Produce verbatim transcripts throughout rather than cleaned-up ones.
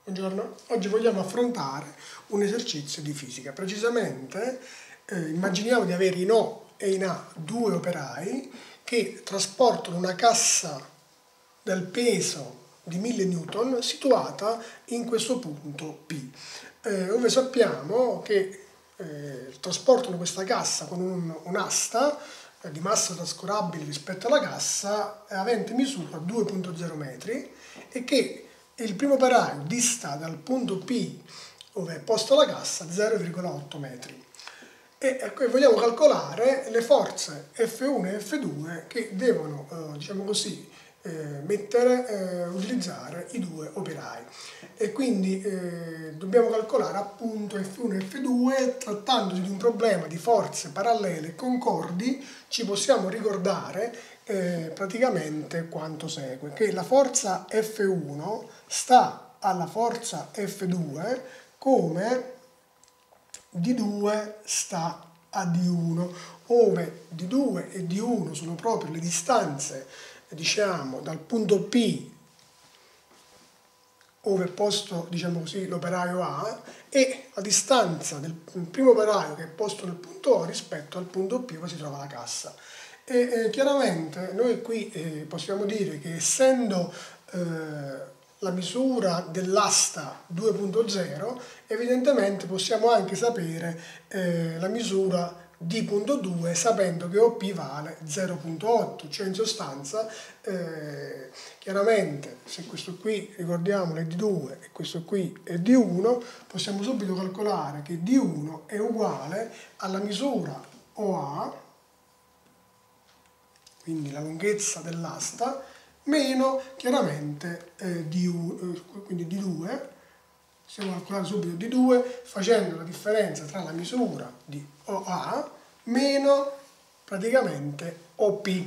Buongiorno, oggi vogliamo affrontare un esercizio di fisica. Precisamente eh, immaginiamo di avere in O e in A due operai che trasportano una cassa del peso di mille newton situata in questo punto P, eh, dove sappiamo che eh, trasportano questa cassa con un, un'asta eh, di massa trascurabile rispetto alla cassa eh, avente misura due virgola zero metri e che il primo operaio dista dal punto P dove è posta la cassa zero virgola otto metri e ecco, vogliamo calcolare le forze F uno e F due che devono eh, diciamo così eh, mettere, eh, utilizzare i due operai e quindi eh, dobbiamo calcolare appunto F uno e F due. Trattandosi di un problema di forze parallele e concordi ci possiamo ricordare Eh, praticamente quanto segue, che la forza F uno sta alla forza F due come D due sta a D uno, ove D due e D uno sono proprio le distanze, diciamo, dal punto P ove è posto, diciamo così, l'operaio A e la distanza del primo operaio che è posto nel punto O rispetto al punto P dove si trova la cassa. E eh, chiaramente noi qui eh, possiamo dire che essendo eh, la misura dell'asta due virgola zero, evidentemente possiamo anche sapere eh, la misura D punto due sapendo che O P vale zero virgola otto, cioè in sostanza eh, chiaramente se questo qui ricordiamo è D due e questo qui è D uno, possiamo subito calcolare che D uno è uguale alla misura O A, quindi la lunghezza dell'asta, meno chiaramente eh, D uno, quindi D due, possiamo calcolare subito D due facendo la differenza tra la misura di O A meno praticamente O P,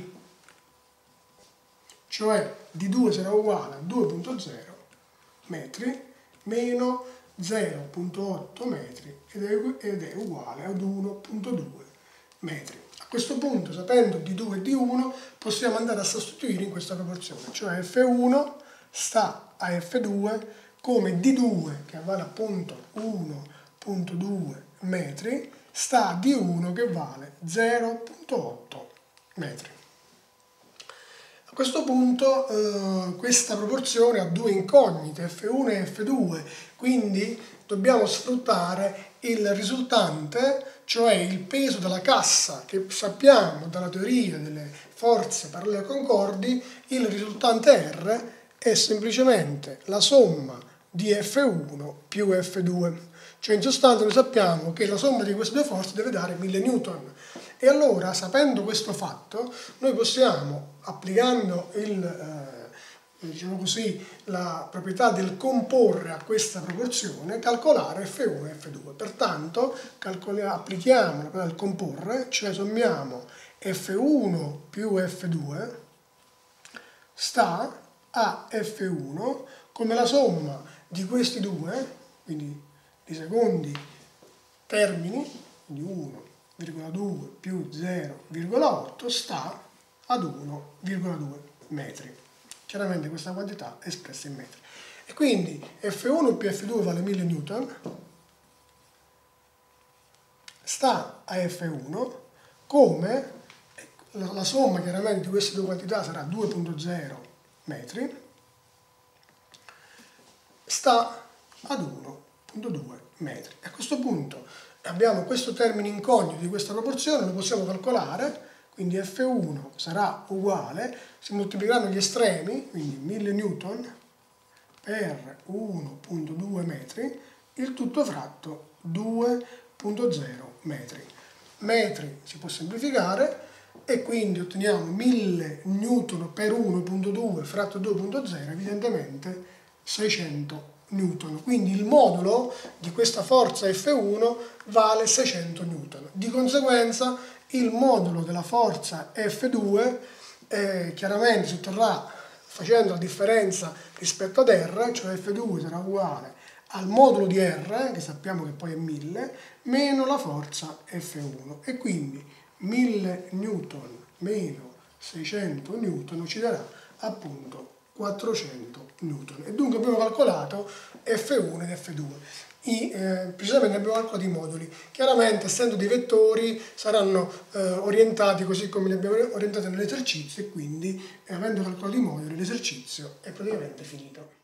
cioè D due sarà uguale a due virgola zero metri meno zero virgola otto metri ed è, ed è uguale ad uno virgola due metri. A questo punto, sapendo D due e D uno, possiamo andare a sostituire in questa proporzione, cioè F uno sta a F due come D due, che vale appunto uno virgola due metri, sta a D uno che vale zero virgola otto metri. A questo punto eh, questa proporzione ha due incognite, F uno e F due, quindi dobbiamo sfruttare il risultante, cioè il peso della cassa, che sappiamo dalla teoria delle forze parallele concordi, il risultante R è semplicemente la somma di F uno più F due. Cioè in sostanza noi sappiamo che la somma di queste due forze deve dare mille newton. E allora, sapendo questo fatto, noi possiamo, applicando il, eh, diciamo così, la proprietà del comporre a questa proporzione, calcolare F uno e F due. Pertanto applichiamo la proprietà del comporre, cioè sommiamo F uno più F due sta a F uno come la somma di questi due, quindi di secondi termini, quindi uno virgola due più zero virgola otto sta ad uno virgola due metri. Chiaramente questa quantità è espressa in metri. E quindi F uno più F due vale mille newton, sta a F uno come la, la somma chiaramente di queste due quantità sarà due virgola zero metri, sta ad uno virgola due metri. A questo punto abbiamo questo termine incognito di questa proporzione, lo possiamo calcolare, quindi F uno sarà uguale, si moltiplicheranno gli estremi, quindi mille newton per uno virgola due metri, il tutto fratto due virgola zero metri. Metri si può semplificare e quindi otteniamo mille newton per uno virgola due fratto due virgola zero, evidentemente seicento newton. Quindi il modulo di questa forza F uno vale seicento newton. Di conseguenza il modulo della forza F due eh, chiaramente si otterrà facendo la differenza rispetto ad R, cioè F due sarà uguale al modulo di R, che sappiamo che poi è mille, meno la forza F uno. E quindi mille newton meno seicento newton ci darà appunto quattrocento newton. E dunque abbiamo calcolato F uno ed F due. I, eh, precisamente abbiamo calcolato i moduli. Chiaramente, essendo dei vettori, saranno eh, orientati così come li abbiamo orientati nell'esercizio, e quindi, eh, avendo calcolato i moduli, l'esercizio è praticamente finito.